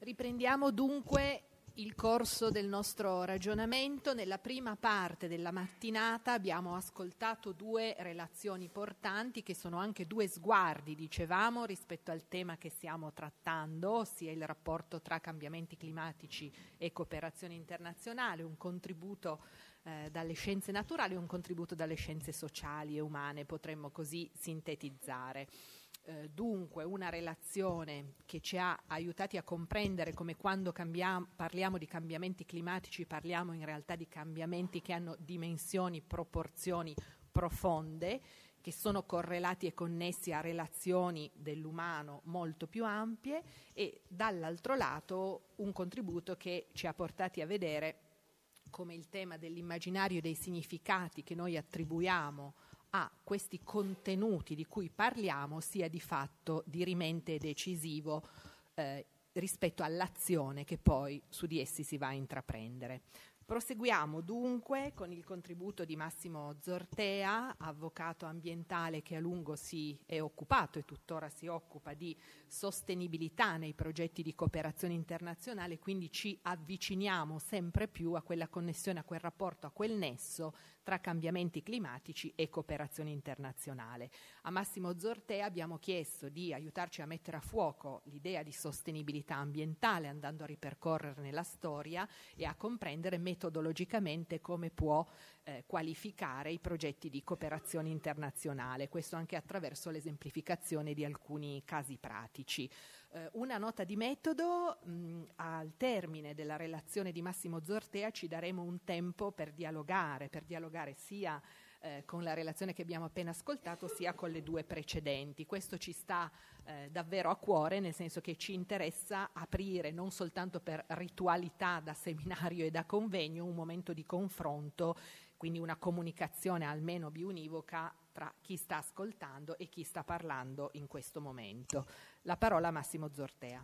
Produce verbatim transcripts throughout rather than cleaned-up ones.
Riprendiamo dunque il corso del nostro ragionamento. Nella prima parte della mattinata abbiamo ascoltato due relazioni portanti che sono anche due sguardi, dicevamo, rispetto al tema che stiamo trattando, ossia il rapporto tra cambiamenti climatici e cooperazione internazionale, un contributo eh, dalle scienze naturali e un contributo dalle scienze sociali e umane, potremmo così sintetizzare. Eh, dunque una relazione che ci ha aiutati a comprendere come quando cambiamo, parliamo di cambiamenti climatici parliamo in realtà di cambiamenti che hanno dimensioni, proporzioni profonde, che sono correlati e connessi a relazioni dell'umano molto più ampie, e dall'altro lato un contributo che ci ha portati a vedere come il tema dell'immaginario e dei significati che noi attribuiamo a questi contenuti di cui parliamo sia di fatto dirimente e decisivo eh, rispetto all'azione che poi su di essi si va a intraprendere. Proseguiamo dunque con il contributo di Massimo Zortea, avvocato ambientale che a lungo si è occupato e tuttora si occupa di sostenibilità nei progetti di cooperazione internazionale, quindi ci avviciniamo sempre più a quella connessione, a quel rapporto, a quel nesso tra cambiamenti climatici e cooperazione internazionale. A Massimo Zortea abbiamo chiesto di aiutarci a mettere a fuoco l'idea di sostenibilità ambientale, andando a ripercorrere la storia e a comprendere metodologicamente come può eh, qualificare i progetti di cooperazione internazionale, questo anche attraverso l'esemplificazione di alcuni casi pratici. Eh, una nota di metodo: mh, al termine della relazione di Massimo Zortea ci daremo un tempo per dialogare, per dialogare sia eh, con la relazione che abbiamo appena ascoltato sia con le due precedenti. Questo ci sta eh, davvero a cuore, nel senso che ci interessa aprire non soltanto per ritualità da seminario e da convegno un momento di confronto, quindi una comunicazione almeno biunivoca tra chi sta ascoltando e chi sta parlando in questo momento. La parola a Massimo Zortea.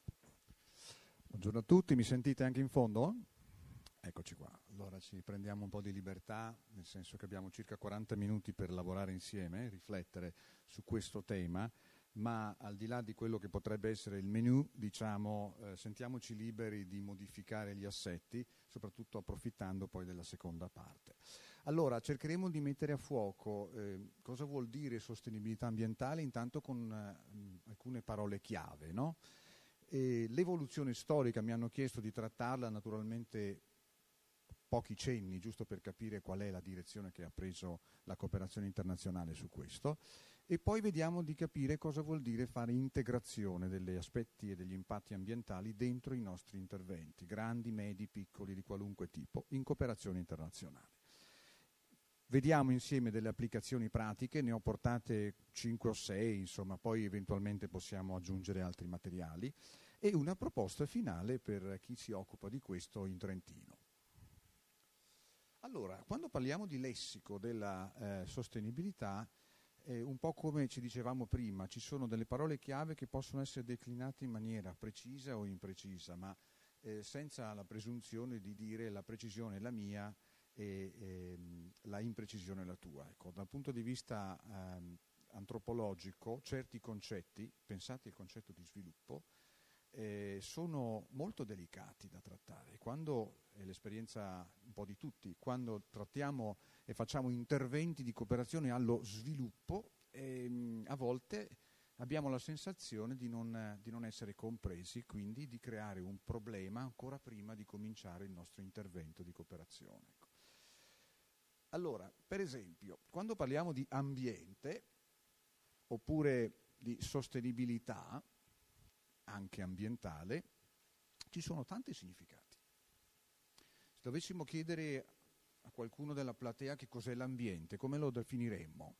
Buongiorno a tutti, mi sentite anche in fondo? Eccoci qua, allora ci prendiamo un po' di libertà, nel senso che abbiamo circa quaranta minuti per lavorare insieme, riflettere su questo tema, ma al di là di quello che potrebbe essere il menù, diciamo, eh, sentiamoci liberi di modificare gli assetti, soprattutto approfittando poi della seconda parte. Allora, cercheremo di mettere a fuoco eh, cosa vuol dire sostenibilità ambientale, intanto con eh, alcune parole chiave, no? E l'evoluzione storica mi hanno chiesto di trattarla, naturalmente pochi cenni, giusto per capire qual è la direzione che ha preso la cooperazione internazionale su questo, e poi vediamo di capire cosa vuol dire fare integrazione degli aspetti e degli impatti ambientali dentro i nostri interventi, grandi, medi, piccoli, di qualunque tipo, in cooperazione internazionale. Vediamo insieme delle applicazioni pratiche, ne ho portate cinque o sei, insomma, poi eventualmente possiamo aggiungere altri materiali, e una proposta finale per chi si occupa di questo in Trentino. Allora, quando parliamo di lessico della eh, sostenibilità, eh, un po' come ci dicevamo prima, ci sono delle parole chiave che possono essere declinate in maniera precisa o imprecisa, ma eh, senza la presunzione di dire la precisione è la mia e ehm, la imprecisione è la tua. Ecco, dal punto di vista ehm, antropologico, certi concetti, pensate al concetto di sviluppo, eh, sono molto delicati da trattare. Quando, è l'esperienza un po' di tutti, quando trattiamo e facciamo interventi di cooperazione allo sviluppo, ehm, a volte abbiamo la sensazione di non, di non essere compresi, quindi di creare un problema ancora prima di cominciare il nostro intervento di cooperazione. Ecco. Allora, per esempio, quando parliamo di ambiente oppure di sostenibilità, anche ambientale, ci sono tanti significati. Se dovessimo chiedere a qualcuno della platea che cos'è l'ambiente, come lo definiremmo?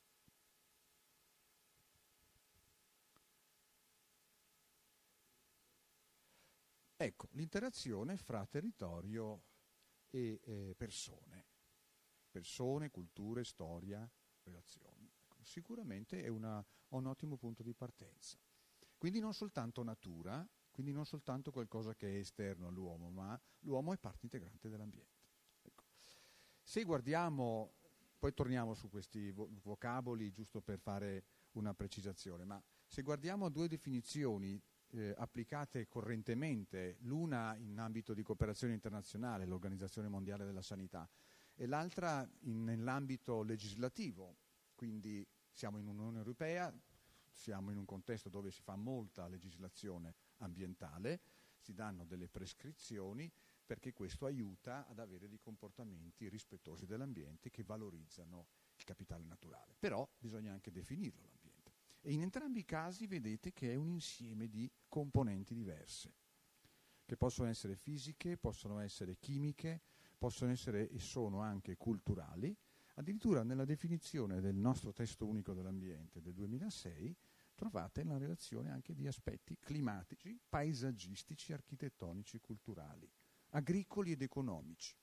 Ecco, l'interazione fra territorio e eh, persone. Persone, culture, storia, relazioni. Ecco, sicuramente è una, un ottimo punto di partenza. Quindi non soltanto natura, quindi non soltanto qualcosa che è esterno all'uomo, ma l'uomo è parte integrante dell'ambiente. Ecco. Se guardiamo, poi torniamo su questi vo- vocaboli giusto per fare una precisazione, ma se guardiamo a due definizioni eh, applicate correntemente, l'una in ambito di cooperazione internazionale, l'Organizzazione Mondiale della Sanità, e l'altra in, nell'ambito legislativo, quindi siamo in Unione Europea, siamo in un contesto dove si fa molta legislazione ambientale, si danno delle prescrizioni perché questo aiuta ad avere dei comportamenti rispettosi dell'ambiente che valorizzano il capitale naturale. Però bisogna anche definirlo l'ambiente. E in entrambi i casi vedete che è un insieme di componenti diverse, che possono essere fisiche, possono essere chimiche, possono essere e sono anche culturali. Addirittura nella definizione del nostro testo unico dell'ambiente del duemilasei trovate la relazione anche di aspetti climatici, paesaggistici, architettonici, culturali, agricoli ed economici.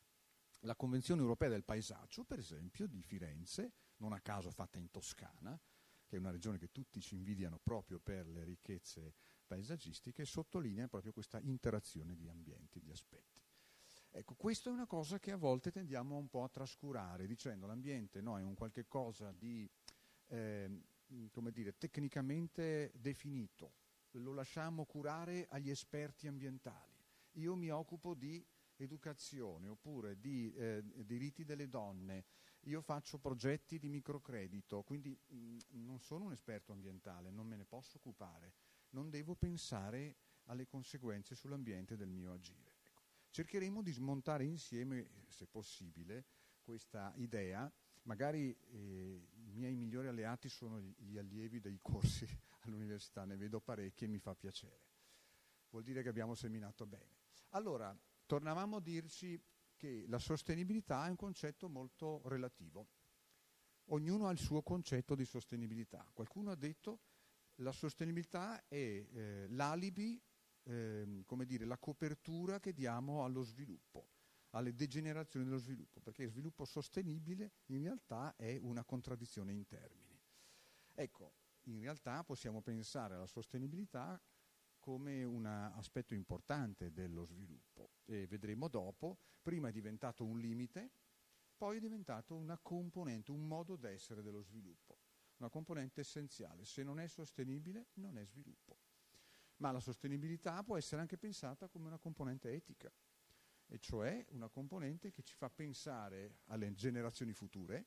La Convenzione Europea del Paesaggio, per esempio, di Firenze, non a caso fatta in Toscana, che è una regione che tutti ci invidiano proprio per le ricchezze paesaggistiche, sottolinea proprio questa interazione di ambienti, di aspetti. Ecco, questa è una cosa che a volte tendiamo un po' a trascurare, dicendo l'ambiente no, è un qualche cosa di, eh, come dire, tecnicamente definito, lo lasciamo curare agli esperti ambientali. Io mi occupo di educazione oppure di eh, diritti delle donne, io faccio progetti di microcredito, quindi mh, non sono un esperto ambientale, non me ne posso occupare, non devo pensare alle conseguenze sull'ambiente del mio agire. Cercheremo di smontare insieme, se possibile, questa idea. Magari eh, i miei migliori alleati sono gli allievi dei corsi all'università, ne vedo parecchi e mi fa piacere. Vuol dire che abbiamo seminato bene. Allora, tornavamo a dirci che la sostenibilità è un concetto molto relativo. Ognuno ha il suo concetto di sostenibilità. Qualcuno ha detto che la sostenibilità è eh, l'alibi, Eh, come dire, la copertura che diamo allo sviluppo, alle degenerazioni dello sviluppo, perché il sviluppo sostenibile in realtà è una contraddizione in termini. Ecco, in realtà possiamo pensare alla sostenibilità come un aspetto importante dello sviluppo e vedremo dopo, prima è diventato un limite, poi è diventato una componente, un modo d'essere dello sviluppo, una componente essenziale. Se non è sostenibile non è sviluppo. Ma la sostenibilità può essere anche pensata come una componente etica, e cioè una componente che ci fa pensare alle generazioni future.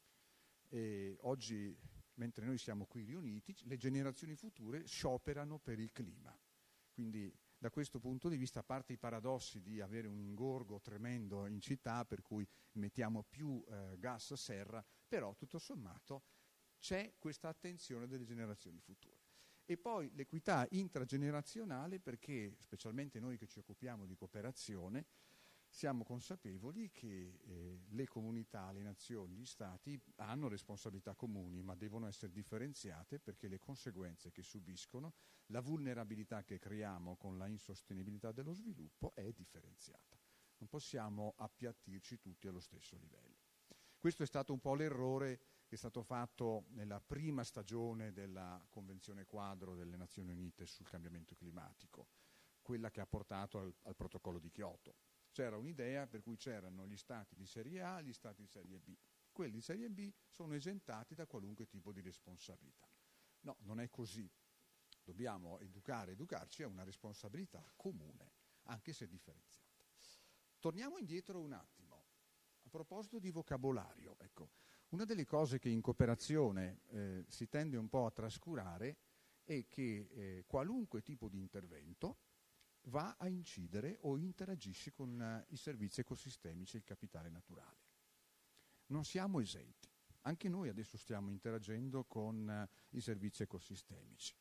E oggi, mentre noi siamo qui riuniti, le generazioni future scioperano per il clima. Quindi da questo punto di vista, a parte i paradossi di avere un ingorgo tremendo in città per cui mettiamo più eh, gas serra, però tutto sommato c'è questa attenzione delle generazioni future. E poi l'equità intragenerazionale, perché specialmente noi che ci occupiamo di cooperazione siamo consapevoli che eh, le comunità, le nazioni, gli stati hanno responsabilità comuni, ma devono essere differenziate perché le conseguenze che subiscono, la vulnerabilità che creiamo con la insostenibilità dello sviluppo è differenziata. Non possiamo appiattirci tutti allo stesso livello. Questo è stato un po' l'errore che è stato fatto nella prima stagione della Convenzione Quadro delle Nazioni Unite sul cambiamento climatico, quella che ha portato al, al protocollo di Kyoto. C'era un'idea per cui c'erano gli stati di serie A e gli stati di serie B. Quelli di serie B sono esentati da qualunque tipo di responsabilità. No, non è così. Dobbiamo educare, educarci a una responsabilità comune, anche se differenziata. Torniamo indietro un attimo. A proposito di vocabolario, ecco, una delle cose che in cooperazione eh, si tende un po' a trascurare è che eh, qualunque tipo di intervento va a incidere o interagisce con uh, i servizi ecosistemici e il capitale naturale. Non siamo esenti. Anche noi adesso stiamo interagendo con uh, i servizi ecosistemici.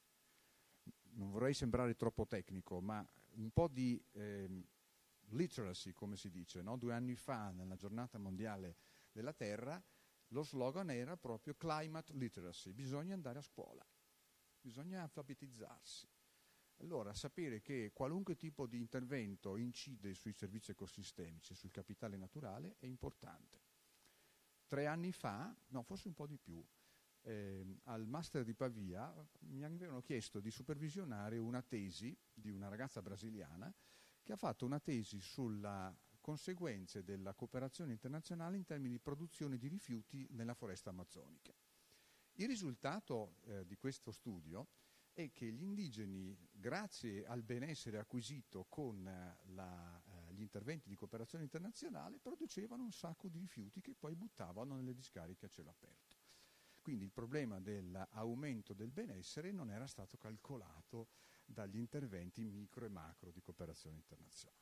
Non vorrei sembrare troppo tecnico, ma un po' di eh, literacy, come si dice, no? Due anni fa, nella giornata mondiale della Terra, lo slogan era proprio climate literacy, bisogna andare a scuola, bisogna alfabetizzarsi. Allora, sapere che qualunque tipo di intervento incide sui servizi ecosistemici, sul capitale naturale, è importante. Tre anni fa, no, forse un po' di più, eh, al Master di Pavia mi avevano chiesto di supervisionare una tesi di una ragazza brasiliana che ha fatto una tesi sulle conseguenze della cooperazione internazionale in termini di produzione di rifiuti nella foresta amazzonica. Il risultato eh, di questo studio è che gli indigeni, grazie al benessere acquisito con la, eh, gli interventi di cooperazione internazionale, producevano un sacco di rifiuti che poi buttavano nelle discariche a cielo aperto. Quindi il problema dell'aumento del benessere non era stato calcolato dagli interventi micro e macro di cooperazione internazionale.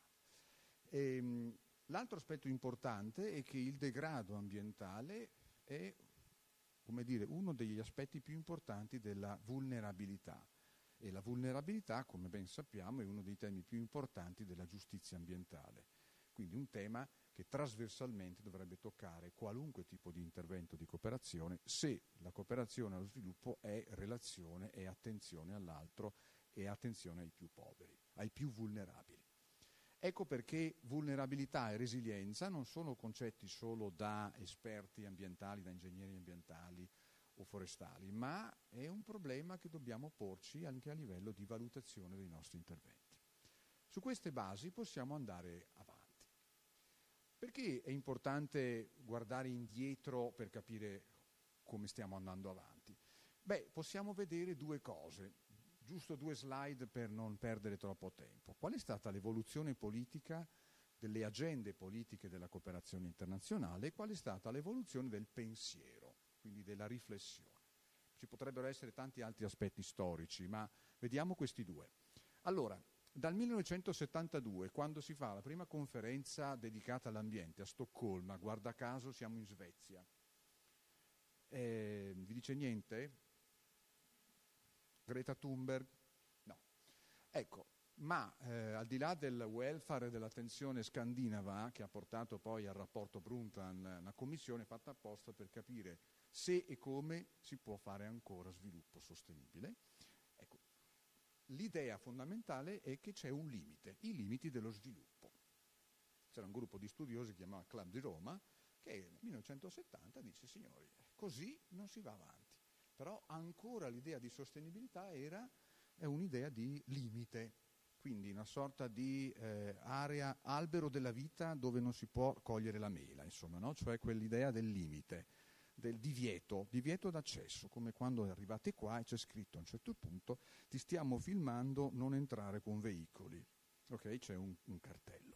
E, l'altro aspetto importante è che il degrado ambientale è, come dire, uno degli aspetti più importanti della vulnerabilità, e la vulnerabilità, come ben sappiamo, è uno dei temi più importanti della giustizia ambientale. Quindi un tema che trasversalmente dovrebbe toccare qualunque tipo di intervento di cooperazione, se la cooperazione allo sviluppo è relazione e attenzione all'altro e attenzione ai più poveri, ai più vulnerabili. Ecco perché vulnerabilità e resilienza non sono concetti solo da esperti ambientali, da ingegneri ambientali o forestali, ma è un problema che dobbiamo porci anche a livello di valutazione dei nostri interventi. Su queste basi possiamo andare avanti. Perché è importante guardare indietro per capire come stiamo andando avanti? Beh, possiamo vedere due cose, giusto due slide per non perdere troppo tempo. Qual è stata l'evoluzione politica delle agende politiche della cooperazione internazionale e qual è stata l'evoluzione del pensiero, quindi della riflessione? Ci potrebbero essere tanti altri aspetti storici, ma vediamo questi due. Allora, dal millenovecentosettantadue, quando si fa la prima conferenza dedicata all'ambiente a Stoccolma, guarda caso siamo in Svezia, eh, vi dice niente? Greta Thunberg? No. Ecco, ma eh, al di là del welfare e dell'attenzione scandinava, che ha portato poi al rapporto Brundtland, una commissione fatta apposta per capire se e come si può fare ancora sviluppo sostenibile. Ecco, l'idea fondamentale è che c'è un limite, i limiti dello sviluppo. C'era un gruppo di studiosi che chiamava Club di Roma, che nel millenovecentosettanta dice, signori, così non si va avanti. Però ancora l'idea di sostenibilità era è un'idea di limite, quindi una sorta di eh, area, albero della vita dove non si può cogliere la mela, insomma, no? Cioè quell'idea del limite, del divieto, divieto d'accesso, come quando arrivate qua e c'è scritto a un certo punto ti stiamo filmando, non entrare con veicoli, ok? C'è un, un cartello.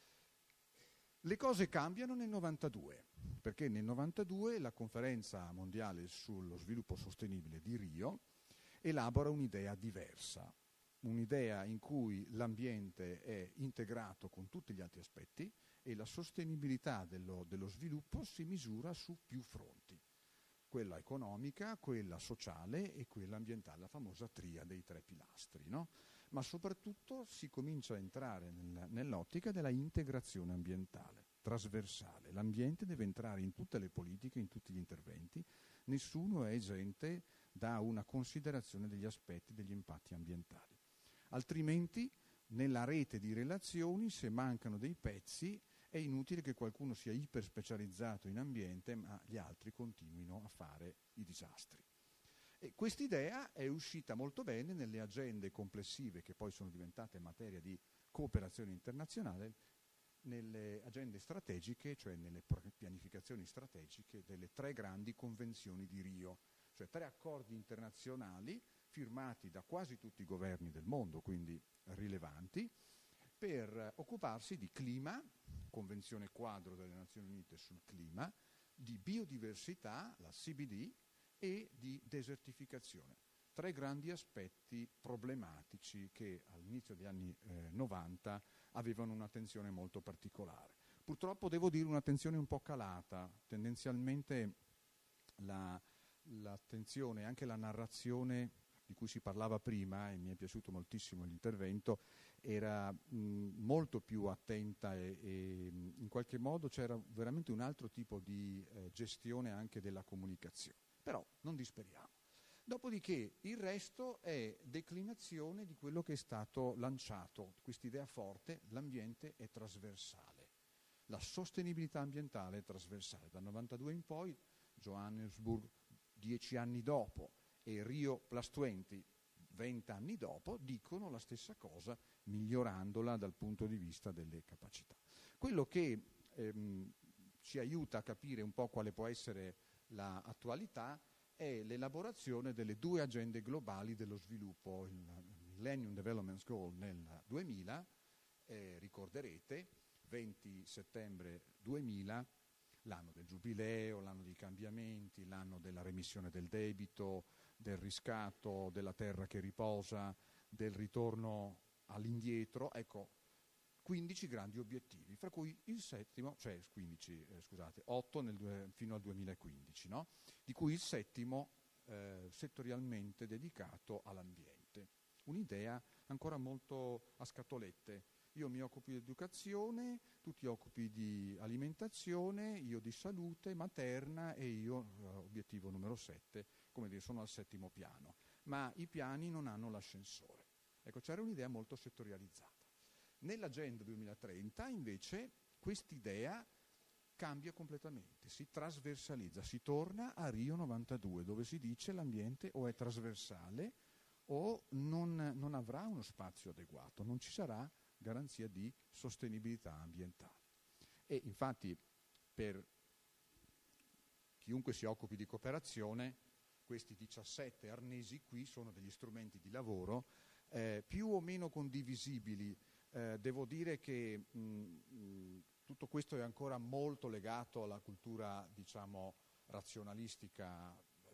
Le cose cambiano nel novantadue, perché nel novantadue la conferenza mondiale sullo sviluppo sostenibile di Rio elabora un'idea diversa, un'idea in cui l'ambiente è integrato con tutti gli altri aspetti e la sostenibilità dello, dello sviluppo si misura su più fronti, quella economica, quella sociale e quella ambientale, la famosa tria dei tre pilastri, no? Ma soprattutto si comincia a entrare nel, nell'ottica della integrazione ambientale, trasversale. L'ambiente deve entrare in tutte le politiche, in tutti gli interventi, nessuno è esente da una considerazione degli aspetti, degli impatti ambientali. Altrimenti, nella rete di relazioni, se mancano dei pezzi, è inutile che qualcuno sia iperspecializzato in ambiente, ma gli altri continuino a fare i disastri. E quest'idea è uscita molto bene nelle agende complessive che poi sono diventate materia di cooperazione internazionale, nelle agende strategiche, cioè nelle pianificazioni strategiche delle tre grandi convenzioni di Rio, cioè tre accordi internazionali firmati da quasi tutti i governi del mondo, quindi rilevanti, per occuparsi di clima, Convenzione quadro delle Nazioni Unite sul clima, di biodiversità, la C B D, e di desertificazione. Tre grandi aspetti problematici che all'inizio degli anni eh, novanta avevano un'attenzione molto particolare. Purtroppo devo dire un'attenzione un po' calata, tendenzialmente la, l'attenzione, anche la narrazione di cui si parlava prima, e mi è piaciuto moltissimo l'intervento, era mh, molto più attenta e, e mh, in qualche modo c'era veramente un altro tipo di eh, gestione anche della comunicazione. Però non disperiamo. Dopodiché il resto è declinazione di quello che è stato lanciato, quest'idea forte, l'ambiente è trasversale, la sostenibilità ambientale è trasversale. Dal novantadue in poi, Johannesburg dieci anni dopo e Rio plus venti, venti anni dopo, dicono la stessa cosa, migliorandola dal punto di vista delle capacità. Quello che ehm, ci aiuta a capire un po' quale può essere l'attualità è l'elaborazione delle due agende globali dello sviluppo, il Millennium Development Goal nel duemila, eh, ricorderete, venti settembre duemila, l'anno del giubileo, l'anno dei cambiamenti, l'anno della remissione del debito, del riscatto, della terra che riposa, del ritorno all'indietro, ecco, quindici grandi obiettivi, fra cui il settimo, cioè quindici, eh, scusate, otto nel, fino al duemilaquindici, no? Di cui il settimo eh, settorialmente dedicato all'ambiente. Un'idea ancora molto a scatolette. Io mi occupo di educazione, tu ti occupi di alimentazione, io di salute materna e io, eh, obiettivo numero sette, come dire, sono al settimo piano. Ma i piani non hanno l'ascensore. Ecco, c'era un'idea molto settorializzata. Nell'agenda duemilatrenta, invece, quest'idea cambia completamente, si trasversalizza, si torna a Rio novantadue, dove si dice l'ambiente o è trasversale o non, non avrà uno spazio adeguato, non ci sarà garanzia di sostenibilità ambientale. E infatti per chiunque si occupi di cooperazione, questi diciassette arnesi qui sono degli strumenti di lavoro eh, più o meno condivisibili. Eh, devo dire che mh, mh, tutto questo è ancora molto legato alla cultura, diciamo, razionalistica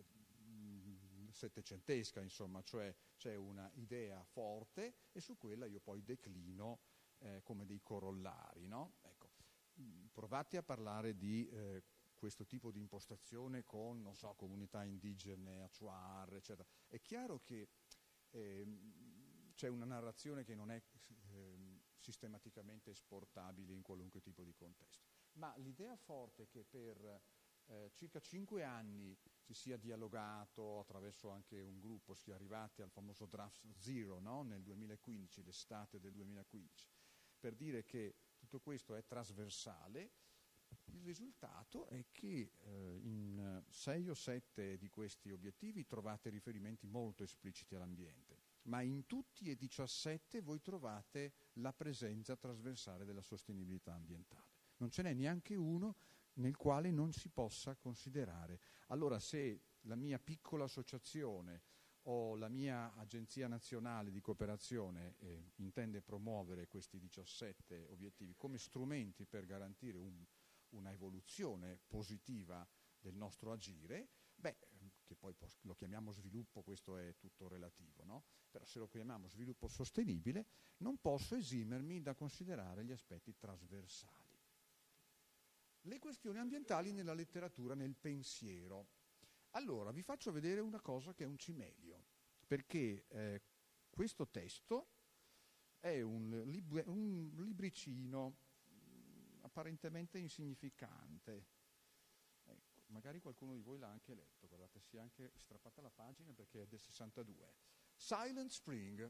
mh, settecentesca, insomma, cioè c'è una idea forte e su quella io poi declino eh, come dei corollari, no? Ecco, mh, provate a parlare di eh, questo tipo di impostazione con, non so, comunità indigene, Achuar, eccetera. È chiaro che eh, c'è una narrazione che non è eh, sistematicamente esportabile in qualunque tipo di contesto. Ma l'idea forte che per eh, circa cinque anni si sia dialogato attraverso anche un gruppo, si è arrivati al famoso draft zero, no? Nel duemilaquindici, l'estate del duemilaquindici, per dire che tutto questo è trasversale, il risultato è che eh, in sei o sette di questi obiettivi trovate riferimenti molto espliciti all'ambiente, ma in tutti e diciassette voi trovate la presenza trasversale della sostenibilità ambientale. Non ce n'è neanche uno nel quale non si possa considerare. Allora, se la mia piccola associazione o la mia agenzia nazionale di cooperazione eh, intende promuovere questi diciassette obiettivi come strumenti per garantire un, una evoluzione positiva del nostro agire, beh, che poi lo chiamiamo sviluppo, questo è tutto relativo, no? Però se lo chiamiamo sviluppo sostenibile, non posso esimermi da considerare gli aspetti trasversali. Le questioni ambientali nella letteratura, nel pensiero. Allora, vi faccio vedere una cosa che è un cimelio, perché eh, questo testo è un, lib- un libricino mh, apparentemente insignificante. Ecco, magari qualcuno di voi l'ha anche letto, guardate, si è anche strappata la pagina perché è del sessantadue. Silent Spring.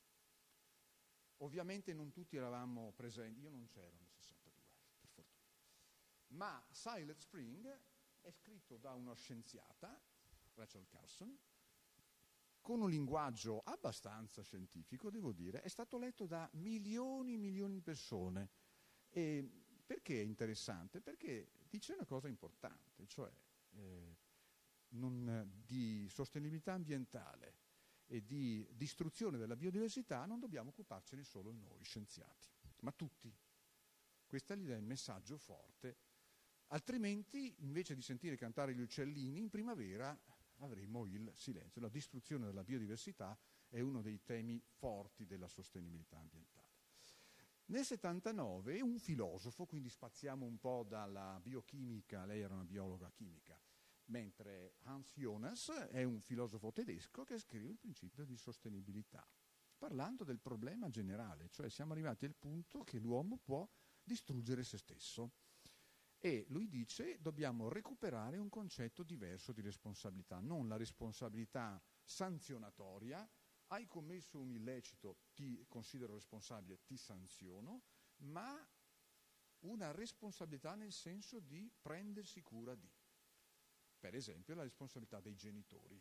Ovviamente non tutti eravamo presenti, io non c'ero nel sessantadue, per fortuna. Ma Silent Spring è scritto da una scienziata, Rachel Carson, con un linguaggio abbastanza scientifico, devo dire, è stato letto da milioni e milioni di persone. E perché è interessante? Perché dice una cosa importante, cioè eh, non, di sostenibilità ambientale e di distruzione della biodiversità non dobbiamo occuparcene solo noi scienziati, ma tutti. Questo è il messaggio forte. Altrimenti, invece di sentire cantare gli uccellini, in primavera avremo il silenzio. La distruzione della biodiversità è uno dei temi forti della sostenibilità ambientale. Nel settantanove un filosofo, quindi spaziamo un po' dalla biochimica, lei era una biologa chimica, mentre Hans Jonas è un filosofo tedesco che scrive il principio di sostenibilità, parlando del problema generale, cioè siamo arrivati al punto che l'uomo può distruggere se stesso. E lui dice dobbiamo recuperare un concetto diverso di responsabilità, non la responsabilità sanzionatoria, hai commesso un illecito, ti considero responsabile, ti sanziono, ma una responsabilità nel senso di prendersi cura di. Per esempio la responsabilità dei genitori,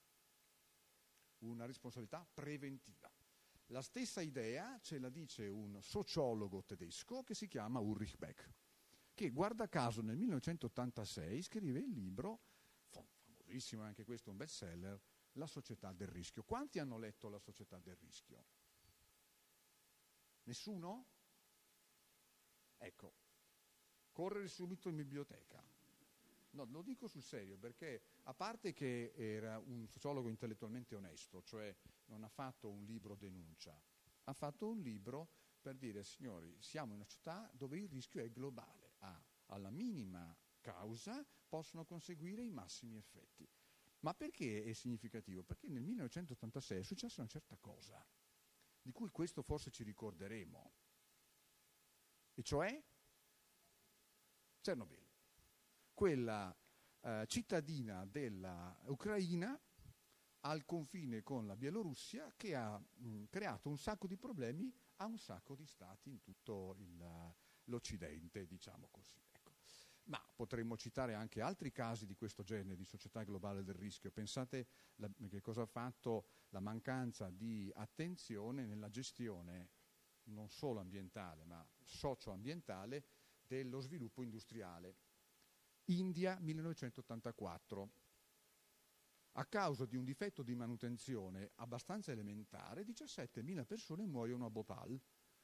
una responsabilità preventiva. La stessa idea ce la dice un sociologo tedesco che si chiama Ulrich Beck, che guarda caso nel millenovecentottantasei scrive il libro, famosissimo, anche questo un best seller, La società del rischio. Quanti hanno letto La società del rischio? Nessuno? Ecco, correre subito in biblioteca. No, lo dico sul serio, perché a parte che era un sociologo intellettualmente onesto, cioè non ha fatto un libro denuncia, ha fatto un libro per dire, signori, siamo in una società dove il rischio è globale, ah, alla minima causa possono conseguire i massimi effetti. Ma perché è significativo? Perché nel millenovecentottantasei è successa una certa cosa, di cui questo forse ci ricorderemo, e cioè Chernobyl, quella eh, cittadina dell'Ucraina al confine con la Bielorussia che ha mh, creato un sacco di problemi a un sacco di stati in tutto il, l'Occidente, diciamo così. Ecco. Ma potremmo citare anche altri casi di questo genere, di società globale del rischio. Pensate la, che cosa ha fatto la mancanza di attenzione nella gestione non solo ambientale, ma socio-ambientale dello sviluppo industriale. India millenovecentottantaquattro. A causa di un difetto di manutenzione abbastanza elementare, diciassettemila persone muoiono a Bhopal,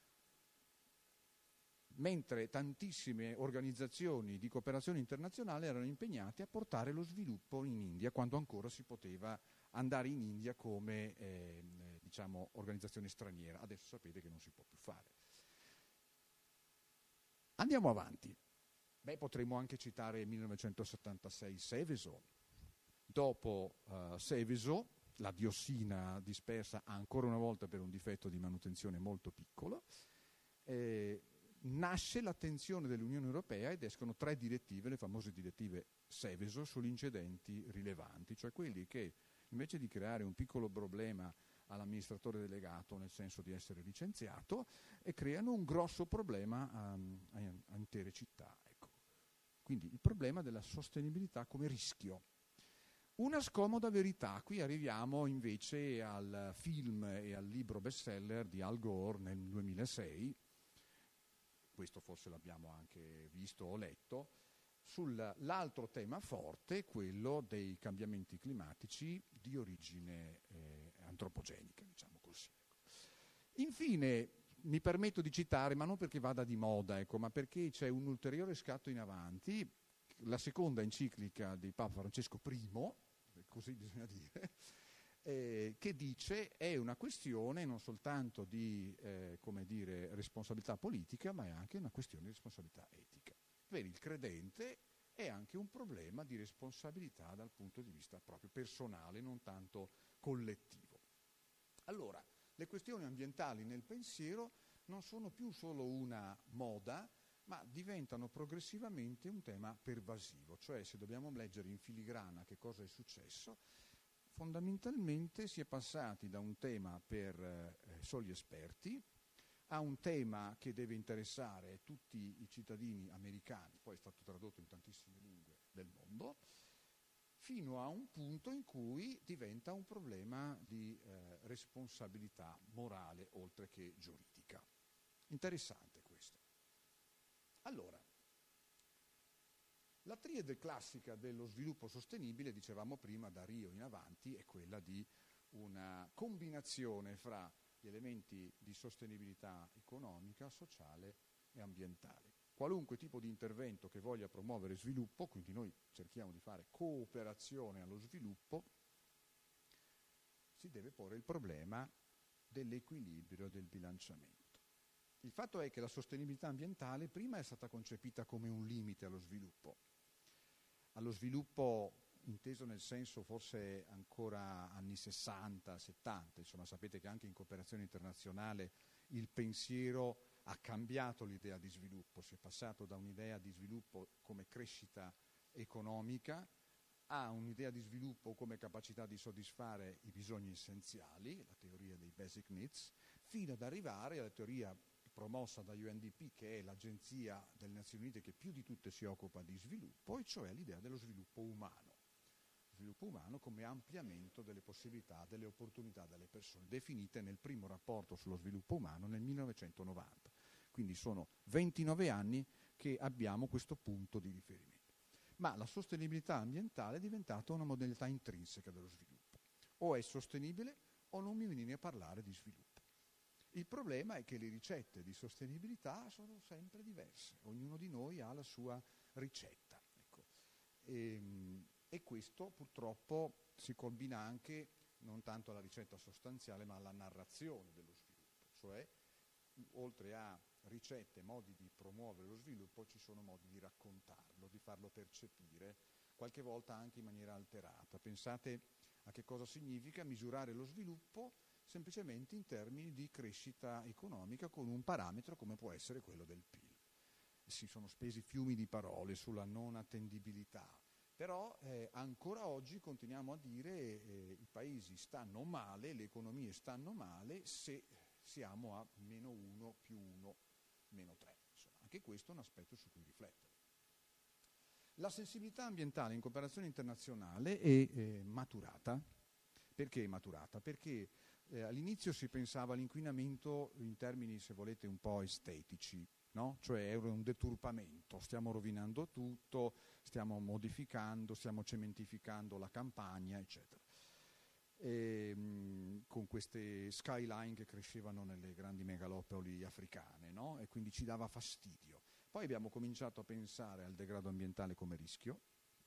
mentre tantissime organizzazioni di cooperazione internazionale erano impegnate a portare lo sviluppo in India, quando ancora si poteva andare in India come eh, diciamo, organizzazione straniera. Adesso sapete che non si può più fare. Andiamo avanti. Beh, potremmo anche citare il millenovecentosettantasei Seveso. Dopo uh, Seveso, la diossina dispersa ancora una volta per un difetto di manutenzione molto piccolo, eh, nasce l'attenzione dell'Unione Europea ed escono tre direttive, le famose direttive Seveso, sugli incidenti rilevanti, cioè quelli che invece di creare un piccolo problema all'amministratore delegato, nel senso di essere licenziato, e creano un grosso problema a, a, a intere città. Ecco. Quindi il problema della sostenibilità come rischio. Una scomoda verità, qui arriviamo invece al film e al libro bestseller di Al Gore nel duemilasei, questo forse l'abbiamo anche visto o letto, sull'altro tema forte, quello dei cambiamenti climatici di origine eh, antropogenica, diciamo così. Infine, mi permetto di citare, ma non perché vada di moda, ecco, ma perché c'è un ulteriore scatto in avanti, la seconda enciclica di Papa Francesco primo, così bisogna dire, eh, che dice è una questione non soltanto di eh, come dire, responsabilità politica, ma è anche una questione di responsabilità etica. Per il credente è anche un problema di responsabilità dal punto di vista proprio personale, non tanto collettivo. Allora, le questioni ambientali nel pensiero non sono più solo una moda, ma diventano progressivamente un tema pervasivo, cioè se dobbiamo leggere in filigrana che cosa è successo, fondamentalmente si è passati da un tema per eh, soli esperti a un tema che deve interessare tutti i cittadini americani, poi è stato tradotto in tantissime lingue del mondo, fino a un punto in cui diventa un problema di eh, responsabilità morale oltre che giuridica. Interessante questo. Allora, la triade classica dello sviluppo sostenibile, dicevamo prima, da Rio in avanti, è quella di una combinazione fra gli elementi di sostenibilità economica, sociale e ambientale. Qualunque tipo di intervento che voglia promuovere sviluppo, quindi noi cerchiamo di fare cooperazione allo sviluppo, si deve porre il problema dell'equilibrio, del bilanciamento. Il fatto è che la sostenibilità ambientale prima è stata concepita come un limite allo sviluppo, allo sviluppo inteso nel senso forse ancora anni sessanta, settanta, insomma sapete che anche in cooperazione internazionale il pensiero ha cambiato l'idea di sviluppo, si è passato da un'idea di sviluppo come crescita economica a un'idea di sviluppo come capacità di soddisfare i bisogni essenziali, la teoria dei basic needs, fino ad arrivare alla teoria promossa da U N D P, che è l'agenzia delle Nazioni Unite che più di tutte si occupa di sviluppo, e cioè l'idea dello sviluppo umano. Sviluppo umano come ampliamento delle possibilità, delle opportunità delle persone, definite nel primo rapporto sullo sviluppo umano nel millenovecentonovanta. Quindi sono ventinove anni che abbiamo questo punto di riferimento. ma la sostenibilità ambientale è diventata una modalità intrinseca dello sviluppo. O è sostenibile o non mi venire a parlare di sviluppo. Il problema è che le ricette di sostenibilità sono sempre diverse, ognuno di noi ha la sua ricetta. Ecco. E, e questo purtroppo si combina anche non tanto alla ricetta sostanziale ma alla narrazione dello sviluppo, cioè oltre a ricette, modi di promuovere lo sviluppo, ci sono modi di raccontarlo, di farlo percepire, qualche volta anche in maniera alterata. Pensate a che cosa significa misurare lo sviluppo semplicemente in termini di crescita economica con un parametro come può essere quello del P I L. Si sono spesi fiumi di parole sulla non attendibilità, però eh, ancora oggi continuiamo a dire eh, i paesi stanno male, le economie stanno male se siamo a meno uno più uno meno tre. Insomma, anche questo è un aspetto su cui riflettere. La sensibilità ambientale in cooperazione internazionale è eh, maturata. Perché è maturata? Perché eh, all'inizio si pensava all'inquinamento in termini, se volete, un po' estetici, no? Cioè era un deturpamento, stiamo rovinando tutto, stiamo modificando, stiamo cementificando la campagna, eccetera. E, mh, con queste skyline che crescevano nelle grandi megalopoli africane, no? E quindi ci dava fastidio. Poi abbiamo cominciato a pensare al degrado ambientale come rischio.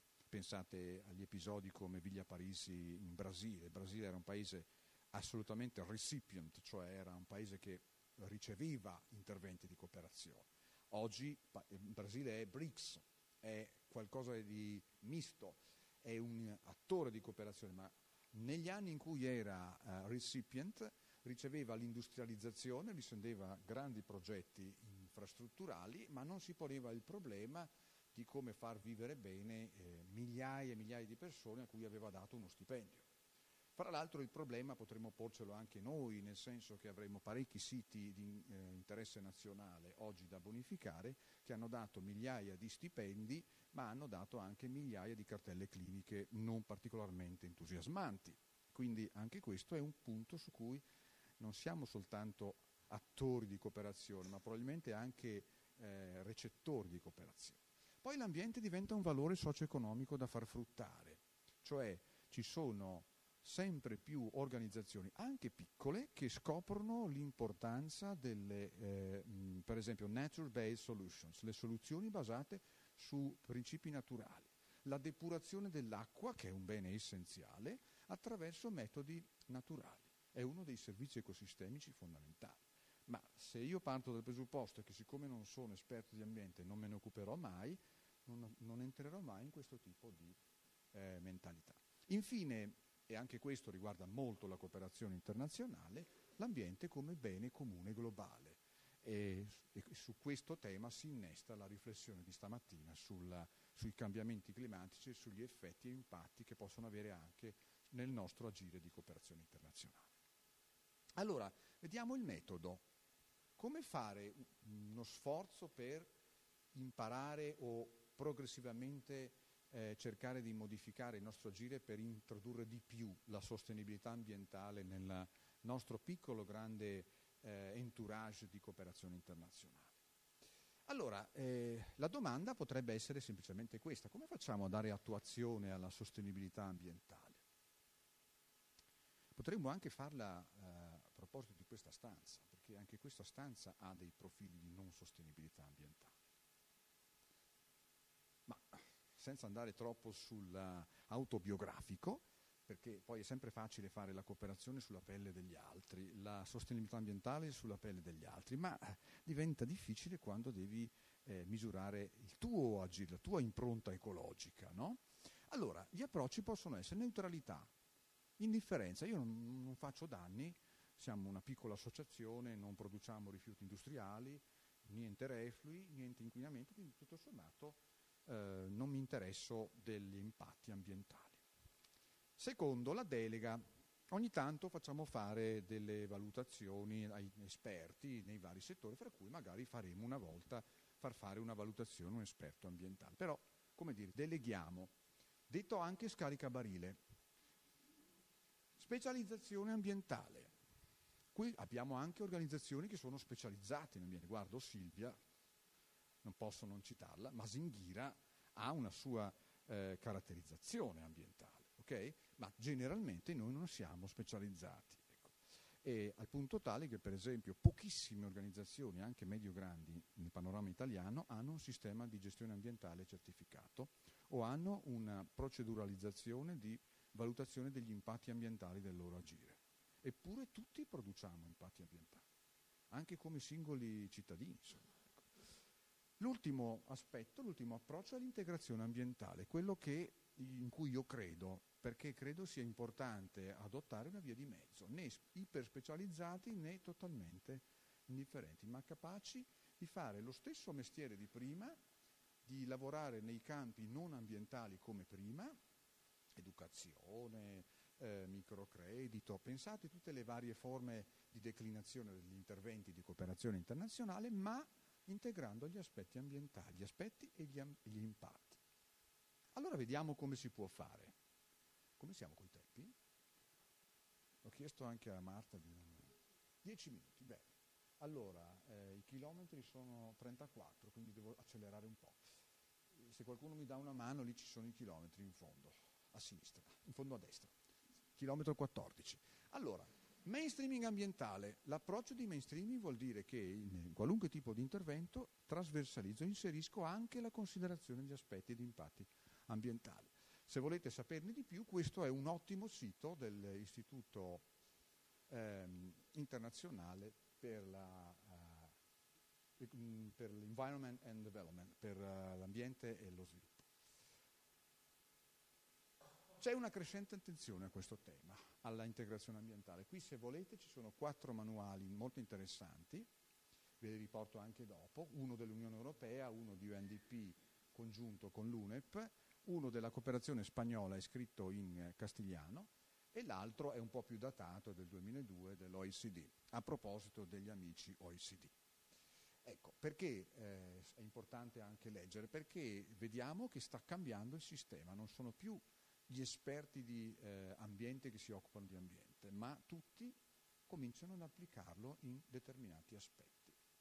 Pensate agli episodi come Villa Parisi in Brasile. Il Brasile era un paese assolutamente recipient, cioè era un paese che riceveva interventi di cooperazione. Oggi il Brasile è BRICS, è qualcosa di misto, è un attore di cooperazione, ma negli anni in cui era uh, recipient riceveva l'industrializzazione, riceveva grandi progetti infrastrutturali, ma non si poneva il problema di come far vivere bene eh, migliaia e migliaia di persone a cui aveva dato uno stipendio. Fra l'altro il problema potremmo porcelo anche noi, nel senso che avremo parecchi siti di eh, interesse nazionale oggi da bonificare che hanno dato migliaia di stipendi, ma hanno dato anche migliaia di cartelle cliniche non particolarmente entusiasmanti. Quindi anche questo è un punto su cui non siamo soltanto attori di cooperazione, ma probabilmente anche eh, recettori di cooperazione. Poi l'ambiente diventa un valore socio-economico da far fruttare, cioè ci sono sempre più organizzazioni, anche piccole, che scoprono l'importanza delle, eh, mh, per esempio, nature-based solutions, le soluzioni basate su principi naturali, la depurazione dell'acqua, che è un bene essenziale, attraverso metodi naturali. È uno dei servizi ecosistemici fondamentali. Ma se io parto dal presupposto che siccome non sono esperto di ambiente non me ne occuperò mai, non, non entrerò mai in questo tipo di eh, mentalità. Infine, e anche questo riguarda molto la cooperazione internazionale, l'ambiente come bene comune globale. E, e su questo tema si innesta la riflessione di stamattina sulla, sui cambiamenti climatici e sugli effetti e impatti che possono avere anche nel nostro agire di cooperazione internazionale. Allora, vediamo il metodo. Come fare uno sforzo per imparare o progressivamente eh, cercare di modificare il nostro agire per introdurre di più la sostenibilità ambientale nel nostro piccolo grande eh, entourage di cooperazione internazionale? Allora, eh, la domanda potrebbe essere semplicemente questa: come facciamo a dare attuazione alla sostenibilità ambientale? Potremmo anche farla eh, a proposito di questa stanza, perché anche questa stanza ha dei profili di non sostenibilità ambientale. Ma senza andare troppo sull'autobiografico, perché poi è sempre facile fare la cooperazione sulla pelle degli altri, la sostenibilità ambientale sulla pelle degli altri, ma diventa difficile quando devi eh, misurare il tuo agire, la tua impronta ecologica, no? Allora, gli approcci possono essere neutralità, indifferenza. Io non, non faccio danni, siamo una piccola associazione, non produciamo rifiuti industriali, niente reflui, niente inquinamento, quindi tutto sommato eh, non mi interesso degli impatti ambientali. Secondo, la delega. Ogni tanto facciamo fare delle valutazioni ai esperti nei vari settori, fra cui magari faremo una volta far fare una valutazione a un esperto ambientale. Però, come dire, deleghiamo. Detto anche scaricabarile. Specializzazione ambientale. Qui abbiamo anche organizzazioni che sono specializzate in ambiente. Guardo Silvia, non posso non citarla, Masinghira ha una sua eh, caratterizzazione ambientale, ok? Ma generalmente noi non siamo specializzati. Ecco. E al punto tale che, per esempio, pochissime organizzazioni, anche medio-grandi nel panorama italiano, hanno un sistema di gestione ambientale certificato o hanno una proceduralizzazione di valutazione degli impatti ambientali del loro agire. Eppure tutti produciamo impatti ambientali, anche come singoli cittadini. Insomma. L'ultimo aspetto, l'ultimo approccio è l'integrazione ambientale, quello che, in cui io credo, perché credo sia importante adottare una via di mezzo, né iperspecializzati né totalmente indifferenti, ma capaci di fare lo stesso mestiere di prima, di lavorare nei campi non ambientali come prima, educazione, eh, microcredito, pensate tutte le varie forme di declinazione degli interventi di cooperazione internazionale, ma integrando gli aspetti ambientali, gli aspetti e gli, am- gli impatti. Allora vediamo come si può fare. Come siamo coi tempi? Ho chiesto anche a Marta di... dieci minuti, bene. Allora, eh, i chilometri sono trentaquattro, quindi devo accelerare un po'. Se qualcuno mi dà una mano, lì ci sono i chilometri in fondo, a sinistra, in fondo a destra. Chilometro quattordici. Allora, mainstreaming ambientale. L'approccio di mainstreaming vuol dire che in qualunque tipo di intervento trasversalizzo, inserisco anche la considerazione degli aspetti di impatti ambientali. Se volete saperne di più, questo è un ottimo sito dell'Istituto ehm, internazionale per la uh, per l'Environment and Development, per uh, l'ambiente e lo sviluppo. C'è una crescente attenzione a questo tema, alla integrazione ambientale. Qui, se volete, ci sono quattro manuali molto interessanti, ve li riporto anche dopo, uno dell'Unione Europea, uno di U N D P congiunto con l'U N E P, uno della cooperazione spagnola è scritto in castigliano e l'altro è un po' più datato, del duemiladue, dell'O E C D, a proposito degli amici O E C D. Ecco, perché eh, è importante anche leggere? Perché vediamo che sta cambiando il sistema, non sono più gli esperti di eh, ambiente che si occupano di ambiente, ma tutti cominciano ad applicarlo in determinati aspetti.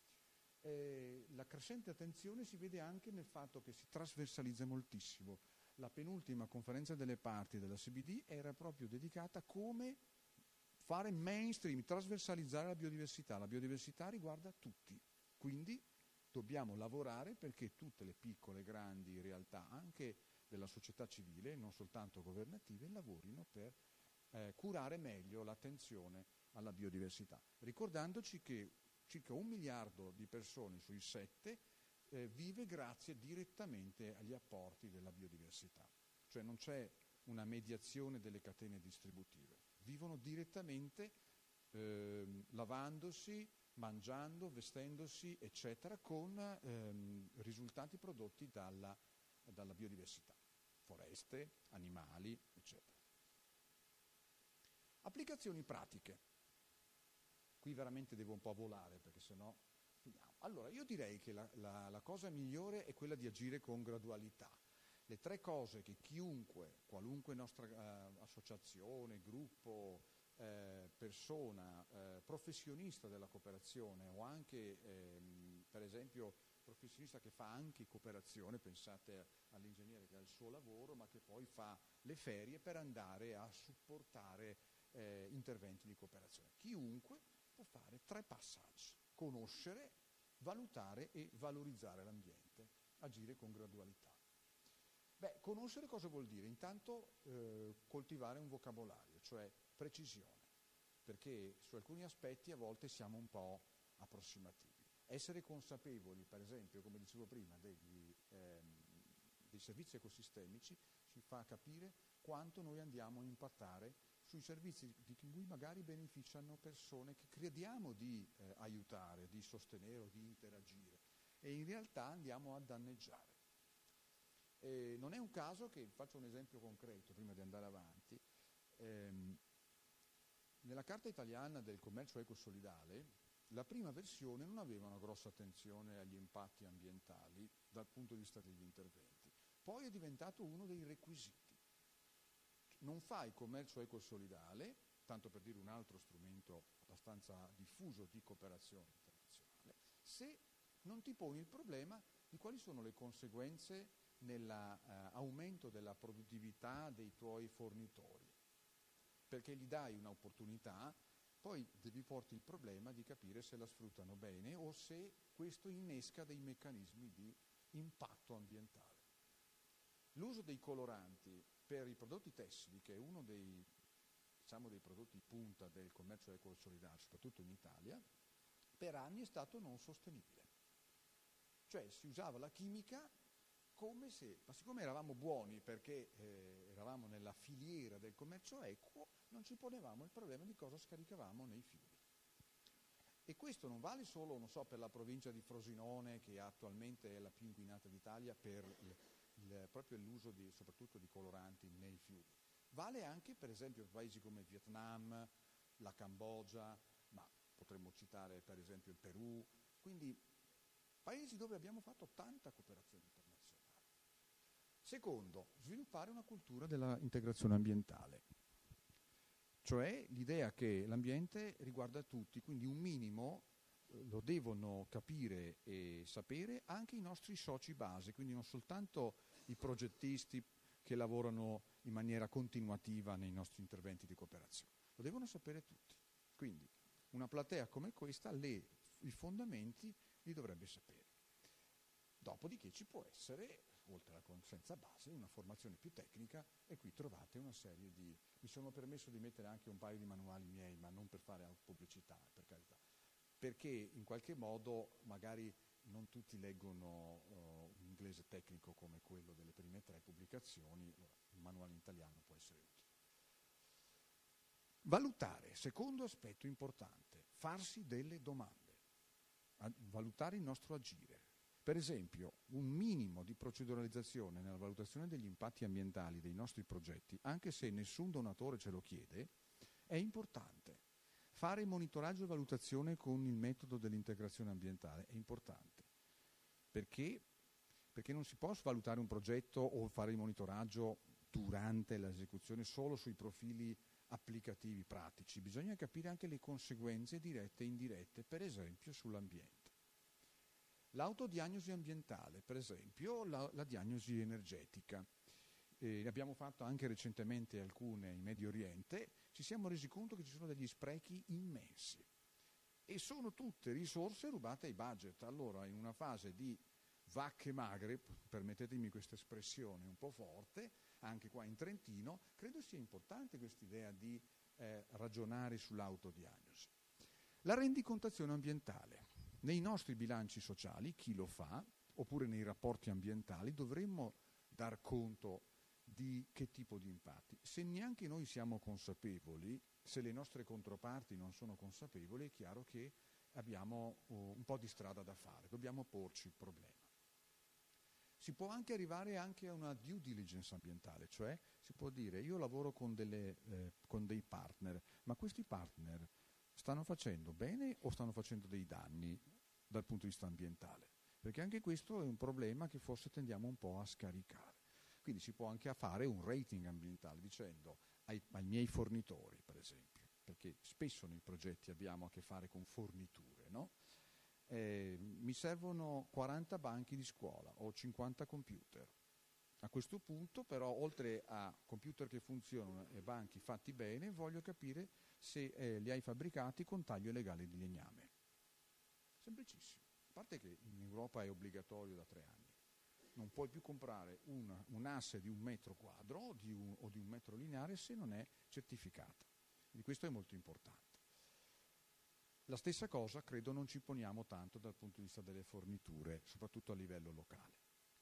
Eh, la crescente attenzione si vede anche nel fatto che si trasversalizza moltissimo. La penultima conferenza delle parti della C B D era proprio dedicata a come fare mainstream, trasversalizzare la biodiversità. La biodiversità riguarda tutti, quindi dobbiamo lavorare perché tutte le piccole e grandi realtà, anche della società civile, non soltanto governative, lavorino per eh, curare meglio l'attenzione alla biodiversità, ricordandoci che circa un miliardo di persone sui sette eh, vive grazie direttamente agli apporti della biodiversità, cioè non c'è una mediazione delle catene distributive, vivono direttamente eh, lavandosi, mangiando, vestendosi, eccetera, con ehm, risultati prodotti dalla, dalla biodiversità, foreste, animali, eccetera. Applicazioni pratiche. Qui veramente devo un po' volare perché sennò finiamo. Allora, io direi che la, la, la cosa migliore è quella di agire con gradualità. Le tre cose che chiunque, qualunque nostra eh, associazione, gruppo, eh, persona, eh, professionista della cooperazione o anche, ehm, per esempio, professionista che fa anche cooperazione, pensate all'ingegnere che ha il suo lavoro ma che poi fa le ferie per andare a supportare eh, interventi di cooperazione. Chiunque può fare tre passaggi: conoscere, valutare e valorizzare l'ambiente, agire con gradualità. Beh, conoscere cosa vuol dire? Intanto eh, coltivare un vocabolario, cioè precisione, perché su alcuni aspetti a volte siamo un po' approssimativi. Essere consapevoli, per esempio, come dicevo prima, degli, ehm, dei servizi ecosistemici ci fa capire quanto noi andiamo a impattare sui servizi di cui magari beneficiano persone che crediamo di eh, aiutare, di sostenere o di interagire, e in realtà andiamo a danneggiare. E non è un caso che, faccio un esempio concreto prima di andare avanti, ehm, nella Carta italiana del commercio ecosolidale la prima versione non aveva una grossa attenzione agli impatti ambientali dal punto di vista degli interventi, poi è diventato uno dei requisiti. Non fai commercio ecosolidale, tanto per dire un altro strumento abbastanza diffuso di cooperazione internazionale, se non ti poni il problema di quali sono le conseguenze nell'aumento uh, della produttività dei tuoi fornitori, perché gli dai un'opportunità, poi devi porti il problema di capire se la sfruttano bene o se questo innesca dei meccanismi di impatto ambientale. L'uso dei coloranti per i prodotti tessili, che è uno dei, diciamo, dei prodotti punta del commercio eco-solidale, soprattutto in Italia, per anni è stato non sostenibile. Cioè si usava la chimica come se, ma siccome eravamo buoni perché eh, eravamo nella filiera del commercio equo, non ci ponevamo il problema di cosa scaricavamo nei fiumi. E questo non vale solo, non so, per la provincia di Frosinone, che attualmente è la più inquinata d'Italia per il, il, proprio l'uso di, soprattutto di coloranti nei fiumi. Vale anche per esempio per paesi come il Vietnam, la Cambogia, ma potremmo citare per esempio il Perù, quindi paesi dove abbiamo fatto tanta cooperazione internazionale. Secondo, sviluppare una cultura dell'integrazione ambientale, cioè l'idea che l'ambiente riguarda tutti, quindi un minimo eh, lo devono capire e sapere anche i nostri soci base, quindi non soltanto i progettisti che lavorano in maniera continuativa nei nostri interventi di cooperazione, lo devono sapere tutti. Quindi una platea come questa, le, i fondamenti li dovrebbe sapere. Dopodiché ci può essere, oltre alla conoscenza base, una formazione più tecnica, e qui trovate una serie di... Mi sono permesso di mettere anche un paio di manuali miei, ma non per fare pubblicità, per carità, perché in qualche modo magari non tutti leggono uh, un inglese tecnico come quello delle prime tre pubblicazioni, allora, un manuale in italiano può essere utile. Valutare, secondo aspetto importante, farsi delle domande, valutare il nostro agire. Per esempio, un minimo di proceduralizzazione nella valutazione degli impatti ambientali dei nostri progetti, anche se nessun donatore ce lo chiede, è importante. Fare monitoraggio e valutazione con il metodo dell'integrazione ambientale è importante. Perché? Perché non si può valutare un progetto o fare il monitoraggio durante l'esecuzione solo sui profili applicativi pratici. Bisogna capire anche le conseguenze dirette e indirette, per esempio sull'ambiente. L'autodiagnosi ambientale, per esempio, la, la diagnosi energetica. Eh, ne abbiamo fatto anche recentemente alcune in Medio Oriente, ci siamo resi conto che ci sono degli sprechi immensi e sono tutte risorse rubate ai budget. Allora, in una fase di vacche magre, permettetemi questa espressione un po' forte, anche qua in Trentino, credo sia importante questa idea di eh, ragionare sull'autodiagnosi. La rendicontazione ambientale. Nei nostri bilanci sociali, chi lo fa, oppure nei rapporti ambientali, dovremmo dar conto di che tipo di impatti. Se neanche noi siamo consapevoli, se le nostre controparti non sono consapevoli, è chiaro che abbiamo uh, un po' di strada da fare, dobbiamo porci il problema. Si può anche arrivare anche a una due diligence ambientale, cioè si può dire io lavoro con, delle, eh, con dei partner, ma questi partner stanno facendo bene o stanno facendo dei danni dal punto di vista ambientale? Perché anche questo è un problema che forse tendiamo un po' a scaricare. Quindi si può anche fare un rating ambientale dicendo ai, ai miei fornitori, per esempio, perché spesso nei progetti abbiamo a che fare con forniture, no? Eh, mi servono quaranta banchi di scuola o cinquanta computer. A questo punto però, oltre a computer che funzionano e banchi fatti bene, voglio capire se eh, li hai fabbricati con taglio legale di legname. Semplicissimo. A parte che in Europa è obbligatorio da tre anni. Non puoi più comprare un, un asse di un metro quadro o di un, o di un metro lineare se non è certificata. Quindi questo è molto importante. La stessa cosa credo non ci poniamo tanto dal punto di vista delle forniture, soprattutto a livello locale.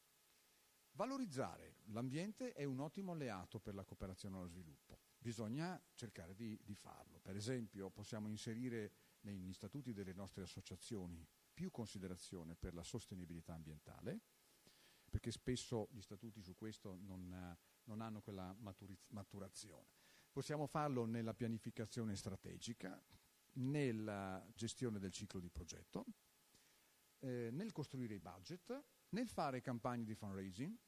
Valorizzare l'ambiente è un ottimo alleato per la cooperazione allo sviluppo. Bisogna cercare di, di farlo. Per esempio possiamo inserire negli statuti delle nostre associazioni più considerazione per la sostenibilità ambientale, perché spesso gli statuti su questo non, non hanno quella maturiz- maturazione. Possiamo farlo nella pianificazione strategica, nella gestione del ciclo di progetto, eh, nel costruire i budget, nel fare campagne di fundraising,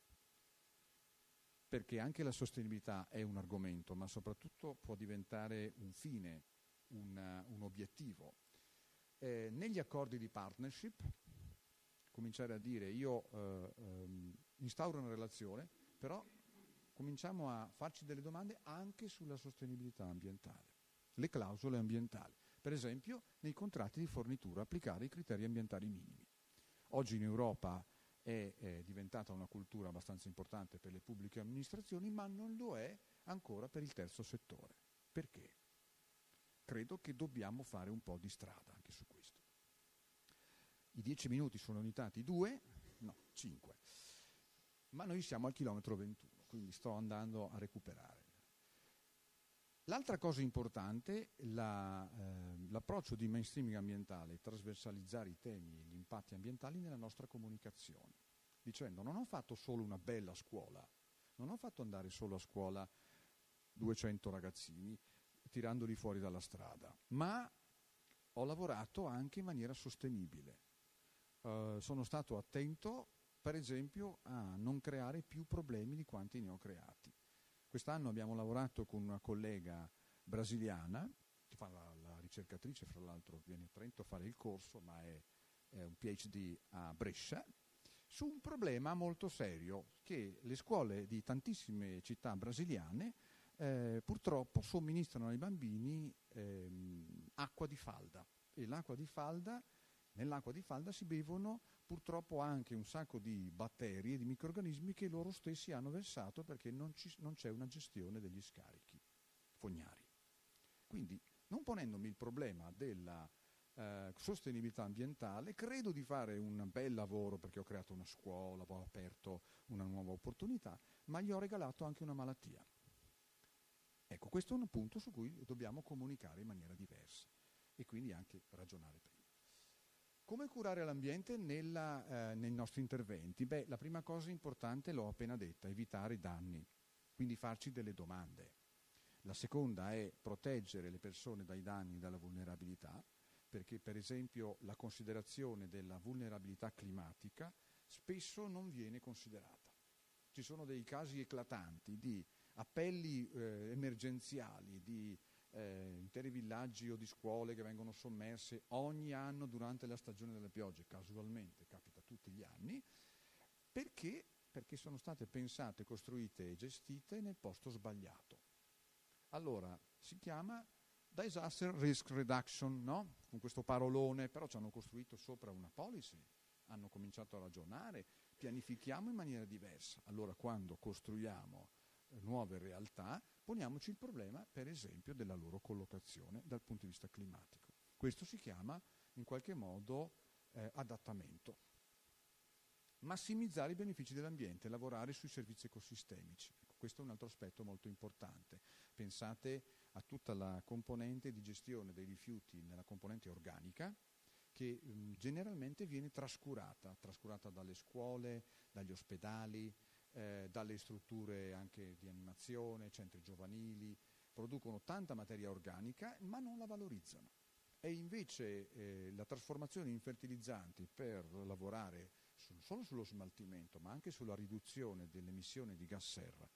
perché anche la sostenibilità è un argomento, ma soprattutto può diventare un fine, un, un obiettivo. Eh, negli accordi di partnership, cominciare a dire io eh, ehm, instauro una relazione, però cominciamo a farci delle domande anche sulla sostenibilità ambientale, le clausole ambientali. Per esempio, nei contratti di fornitura applicare i criteri ambientali minimi. Oggi in Europa è, è diventata una cultura abbastanza importante per le pubbliche amministrazioni, ma non lo è ancora per il terzo settore. Perché? Credo che dobbiamo fare un po' di strada anche su questo. I dieci minuti sono unitati due, no, cinque, ma noi siamo al chilometro ventuno, quindi sto andando a recuperare. L'altra cosa importante, la, eh, l'approccio di mainstreaming ambientale, trasversalizzare i temi e gli impatti ambientali nella nostra comunicazione, dicendo non ho fatto solo una bella scuola, non ho fatto andare solo a scuola duecento ragazzini tirandoli fuori dalla strada, ma ho lavorato anche in maniera sostenibile. Uh, sono stato attento, per esempio, a non creare più problemi di quanti ne ho creati. Quest'anno abbiamo lavorato con una collega brasiliana, che fa la, la ricercatrice, fra l'altro viene a Trento a fare il corso, ma è, è un PhD a Brescia, su un problema molto serio, che le scuole di tantissime città brasiliane eh, purtroppo somministrano ai bambini ehm, acqua di falda, e l'acqua di falda, nell'acqua di falda si bevono purtroppo anche un sacco di batteri e di microrganismi che loro stessi hanno versato perché non, ci, non c'è una gestione degli scarichi fognari. Quindi, non ponendomi il problema della eh, sostenibilità ambientale, credo di fare un bel lavoro perché ho creato una scuola, ho aperto una nuova opportunità, ma gli ho regalato anche una malattia. Ecco, questo è un punto su cui dobbiamo comunicare in maniera diversa e quindi anche ragionare prima. Come curare l'ambiente nella, eh, nei nostri interventi? Beh, la prima cosa importante l'ho appena detta, evitare i danni, quindi farci delle domande. La seconda è proteggere le persone dai danni e dalla vulnerabilità, perché per esempio la considerazione della vulnerabilità climatica spesso non viene considerata. Ci sono dei casi eclatanti di appelli eh, emergenziali, di Eh, interi villaggi o di scuole che vengono sommerse ogni anno durante la stagione delle piogge, casualmente capita tutti gli anni, perché? Perché sono state pensate, costruite e gestite nel posto sbagliato. Allora, si chiama Disaster Risk Reduction, no? Con questo parolone, però ci hanno costruito sopra una policy, hanno cominciato a ragionare, pianifichiamo in maniera diversa. Allora, quando costruiamo nuove realtà, poniamoci il problema, per esempio, della loro collocazione dal punto di vista climatico. Questo si chiama, in qualche modo, eh, adattamento. Massimizzare i benefici dell'ambiente, lavorare sui servizi ecosistemici. Ecco, questo è un altro aspetto molto importante. Pensate a tutta la componente di gestione dei rifiuti nella componente organica, che mh, generalmente viene trascurata, trascurata dalle scuole, dagli ospedali, Eh, dalle strutture anche di animazione, centri giovanili, producono tanta materia organica ma non la valorizzano. E invece eh, la trasformazione in fertilizzanti per lavorare su, non solo sullo smaltimento ma anche sulla riduzione dell'emissione di gas serra,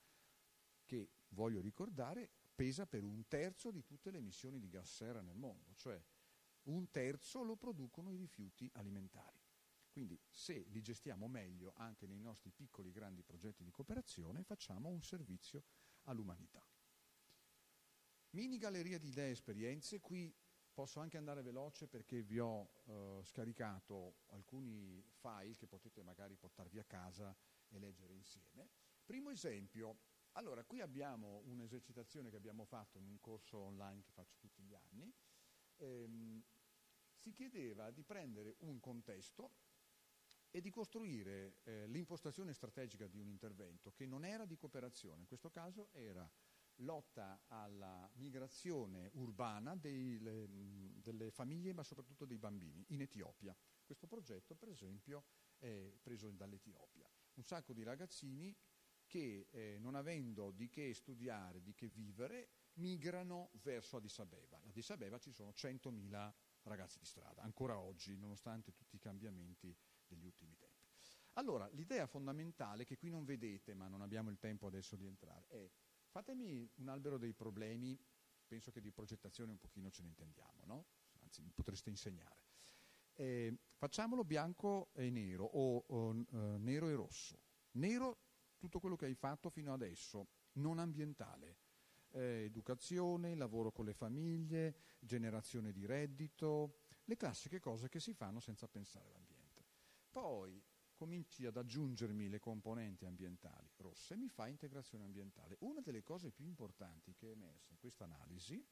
che voglio ricordare pesa per un terzo di tutte le emissioni di gas serra nel mondo, cioè un terzo lo producono i rifiuti alimentari. Quindi se li gestiamo meglio anche nei nostri piccoli e grandi progetti di cooperazione, facciamo un servizio all'umanità. Mini galleria di idee e esperienze, qui posso anche andare veloce perché vi ho eh, scaricato alcuni file che potete magari portarvi a casa e leggere insieme. Primo esempio, allora qui abbiamo un'esercitazione che abbiamo fatto in un corso online che faccio tutti gli anni. Ehm, si chiedeva di prendere un contesto e di costruire eh, l'impostazione strategica di un intervento che non era di cooperazione, in questo caso era lotta alla migrazione urbana dei, le, delle famiglie ma soprattutto dei bambini in Etiopia. Questo progetto per esempio è preso dall'Etiopia. Un sacco di ragazzini che eh, non avendo di che studiare, di che vivere, migrano verso Addis Abeba. Ad Addis Abeba ci sono centomila ragazzi di strada, ancora oggi, nonostante tutti i cambiamenti degli ultimi tempi. Allora, l'idea fondamentale, che qui non vedete, ma non abbiamo il tempo adesso di entrare, è fatemi un albero dei problemi, penso che di progettazione un pochino ce ne intendiamo, no? Anzi, mi potreste insegnare. Eh, facciamolo bianco e nero o, o uh, nero e rosso. Nero tutto quello che hai fatto fino adesso, non ambientale. Eh, educazione, lavoro con le famiglie, generazione di reddito, le classiche cose che si fanno senza pensare all'ambiente. Poi cominci ad aggiungermi le componenti ambientali rosse, mi fa integrazione ambientale. Una delle cose più importanti che è emersa in questa analisi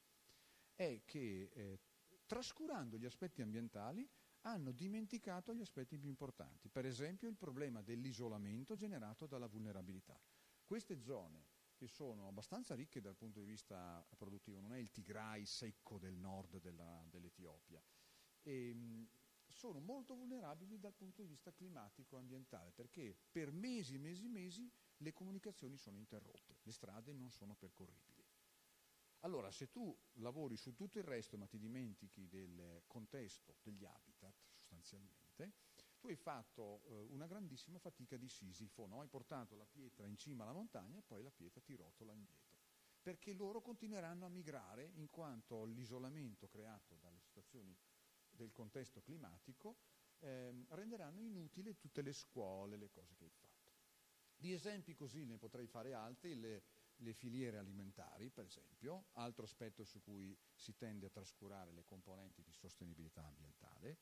è che eh, trascurando gli aspetti ambientali hanno dimenticato gli aspetti più importanti, per esempio il problema dell'isolamento generato dalla vulnerabilità. Queste zone che sono abbastanza ricche dal punto di vista produttivo, non è il Tigray secco del nord della, dell'Etiopia, e, sono molto vulnerabili dal punto di vista climatico e ambientale, perché per mesi e mesi e mesi le comunicazioni sono interrotte, le strade non sono percorribili. Allora, se tu lavori su tutto il resto ma ti dimentichi del contesto, degli habitat sostanzialmente, tu hai fatto eh, una grandissima fatica di Sisifo, no? Hai portato la pietra in cima alla montagna e poi la pietra ti rotola indietro, perché loro continueranno a migrare in quanto l'isolamento creato dalle situazioni del contesto climatico eh, renderanno inutili tutte le scuole, le cose che hai fatto. Di esempi così ne potrei fare altri, le, le filiere alimentari per esempio, altro aspetto su cui si tende a trascurare le componenti di sostenibilità ambientale,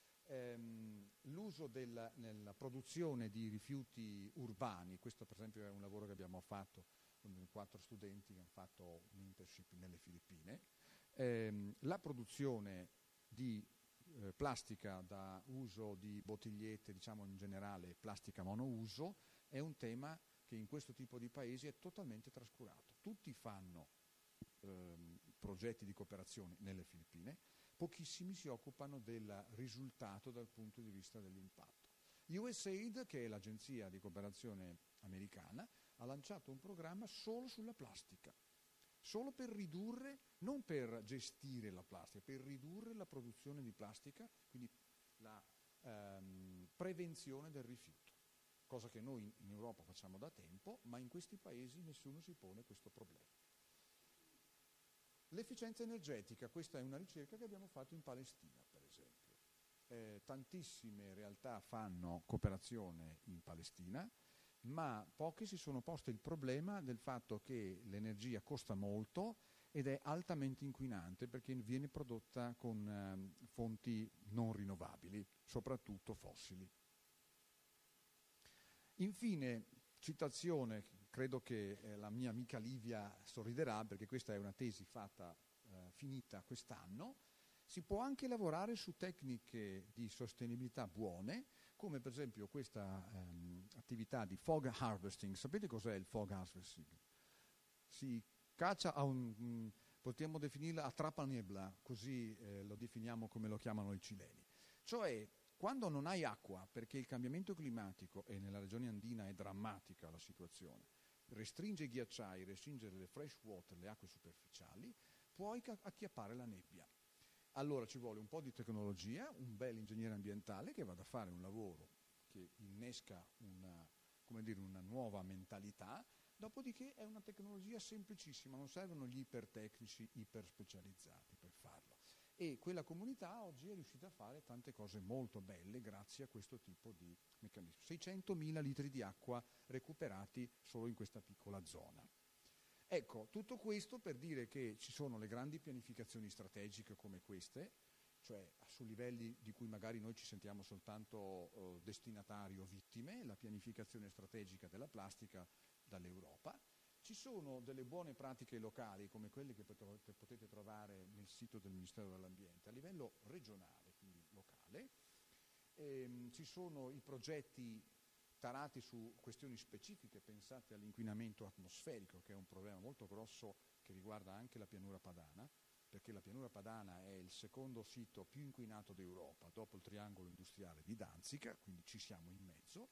ehm, l'uso della, nella produzione di rifiuti urbani, questo per esempio è un lavoro che abbiamo fatto con quattro studenti che hanno fatto un internship nelle Filippine, ehm, la produzione di eh, plastica da uso di bottigliette, diciamo in generale plastica monouso, è un tema che in questo tipo di paesi è totalmente trascurato. Tutti fanno ehm, progetti di cooperazione nelle Filippine, pochissimi si occupano del risultato dal punto di vista dell'impatto. U S A I D, che è l'agenzia di cooperazione americana, ha lanciato un programma solo sulla plastica, solo per ridurre, non per gestire la plastica, per ridurre la produzione di plastica, quindi la ehm, prevenzione del rifiuto, cosa che noi in Europa facciamo da tempo, ma in questi paesi nessuno si pone questo problema. L'efficienza energetica, questa è una ricerca che abbiamo fatto in Palestina, per esempio. Eh, tantissime realtà fanno cooperazione in Palestina, ma poche si sono poste il problema del fatto che l'energia costa molto ed è altamente inquinante perché viene prodotta con eh, fonti non rinnovabili, soprattutto fossili. Infine, citazione, credo che eh, la mia amica Livia sorriderà perché questa è una tesi fatta, eh, finita quest'anno. Si può anche lavorare su tecniche di sostenibilità buone, come per esempio questa ehm, attività di fog harvesting. Sapete cos'è il fog harvesting? Si caccia a un, mh, potremmo definirla a trapaniebla, così eh, lo definiamo come lo chiamano i cileni. Cioè, quando non hai acqua, perché il cambiamento climatico, e nella regione andina è drammatica la situazione, restringe i ghiacciai, restringe le fresh water, le acque superficiali, puoi acchiappare la nebbia. Allora ci vuole un po' di tecnologia, un bel ingegnere ambientale che vada a fare un lavoro che innesca una, come dire, una nuova mentalità, dopodiché è una tecnologia semplicissima, non servono gli ipertecnici, iperspecializzati per farlo. E quella comunità oggi è riuscita a fare tante cose molto belle grazie a questo tipo di meccanismo. seicentomila litri di acqua recuperati solo in questa piccola zona. Ecco, tutto questo per dire che ci sono le grandi pianificazioni strategiche come queste, cioè su livelli di cui magari noi ci sentiamo soltanto eh, destinatari o vittime, la pianificazione strategica della plastica dall'Europa. Ci sono delle buone pratiche locali come quelle che potete trovare nel sito del Ministero dell'Ambiente a livello regionale, quindi locale. Ehm, ci sono i progetti tarati su questioni specifiche, pensate all'inquinamento atmosferico, che è un problema molto grosso che riguarda anche la pianura padana, perché la pianura padana è il secondo sito più inquinato d'Europa, dopo il triangolo industriale di Danzica, quindi ci siamo in mezzo,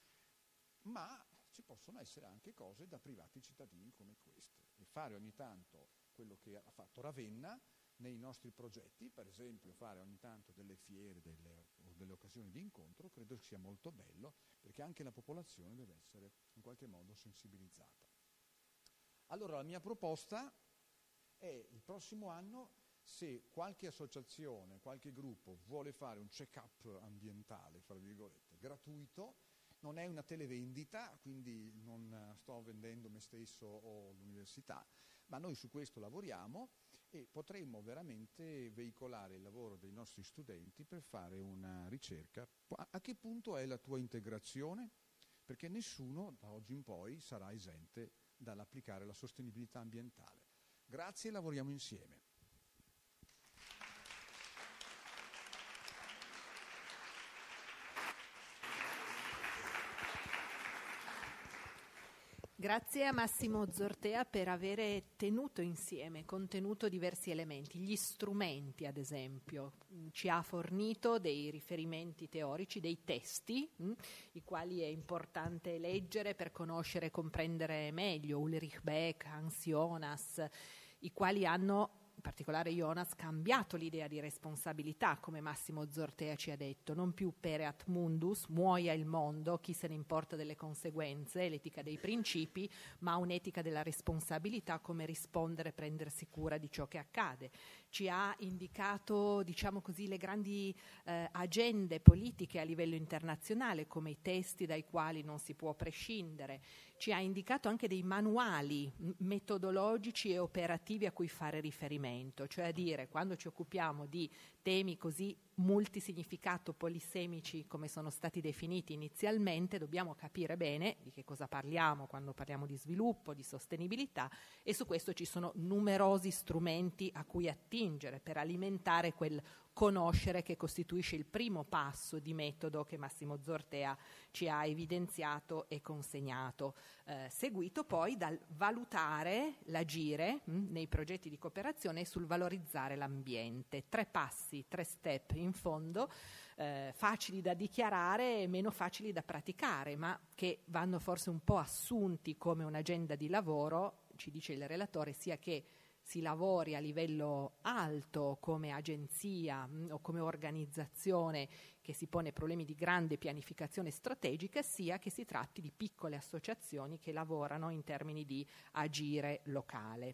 ma ci possono essere anche cose da privati cittadini come queste, e fare ogni tanto quello che ha fatto Ravenna nei nostri progetti, per esempio fare ogni tanto delle fiere delle, o delle occasioni di incontro, credo sia molto bello, perché anche la popolazione deve essere in qualche modo sensibilizzata. Allora la mia proposta è il prossimo anno se qualche associazione, qualche gruppo vuole fare un check-up ambientale, fra virgolette, gratuito, non è una televendita, quindi non sto vendendo me stesso o l'università, ma noi su questo lavoriamo e potremmo veramente veicolare il lavoro dei nostri studenti per fare una ricerca. A che punto è la tua integrazione? Perché nessuno da oggi in poi sarà esente dall'applicare la sostenibilità ambientale. Grazie, lavoriamo insieme. Grazie a Massimo Zortea per avere tenuto insieme, contenuto diversi elementi, gli strumenti ad esempio. Ci ha fornito dei riferimenti teorici, dei testi, mh, i quali è importante leggere per conoscere e comprendere meglio Ulrich Beck, Hans Jonas, i quali hanno, in particolare Jonas, cambiato l'idea di responsabilità, come Massimo Zortea ci ha detto, non più pereat mundus, muoia il mondo, chi se ne importa delle conseguenze, l'etica dei principi, ma un'etica della responsabilità, come rispondere e prendersi cura di ciò che accade. Ci ha indicato, diciamo così, le grandi eh, agende politiche a livello internazionale, come i testi dai quali non si può prescindere. Ci ha indicato anche dei manuali metodologici e operativi a cui fare riferimento, cioè a dire, quando ci occupiamo di temi così multisignificato polisemici come sono stati definiti inizialmente, dobbiamo capire bene di che cosa parliamo quando parliamo di sviluppo, di sostenibilità, e su questo ci sono numerosi strumenti a cui attingere per alimentare quel conoscere che costituisce il primo passo di metodo che Massimo Zortea ci ha evidenziato e consegnato, eh, seguito poi dal valutare l'agire mh, nei progetti di cooperazione e sul valorizzare l'ambiente. Tre passi, tre step in fondo, eh, facili da dichiarare e meno facili da praticare, ma che vanno forse un po' assunti come un'agenda di lavoro, ci dice il relatore, sia che si lavori a livello alto come agenzia mh, o come organizzazione che si pone problemi di grande pianificazione strategica, sia che si tratti di piccole associazioni che lavorano in termini di agire locale.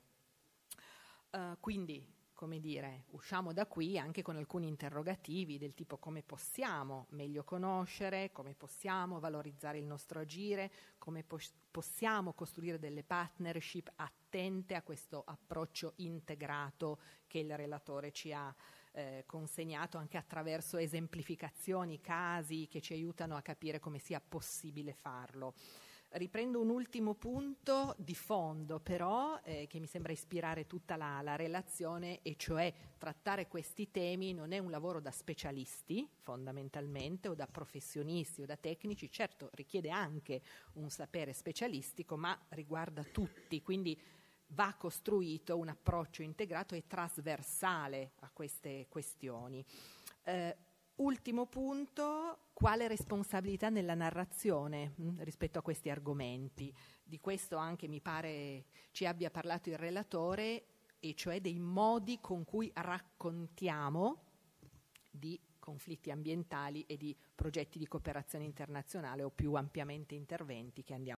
Uh, quindi, come dire, usciamo da qui anche con alcuni interrogativi del tipo: come possiamo meglio conoscere, come possiamo valorizzare il nostro agire, come pos- possiamo costruire delle partnership attente a questo approccio integrato che il relatore ci ha eh, consegnato anche attraverso esemplificazioni, casi che ci aiutano a capire come sia possibile farlo. Riprendo un ultimo punto di fondo però eh, che mi sembra ispirare tutta la, la relazione, e cioè trattare questi temi non è un lavoro da specialisti fondamentalmente, o da professionisti o da tecnici, certo richiede anche un sapere specialistico, ma riguarda tutti, quindi va costruito un approccio integrato e trasversale a queste questioni. Eh, Ultimo punto, quale responsabilità nella narrazione mh, rispetto a questi argomenti? Di questo anche mi pare ci abbia parlato il relatore, e cioè dei modi con cui raccontiamo di conflitti ambientali e di progetti di cooperazione internazionale o più ampiamente interventi che andiamo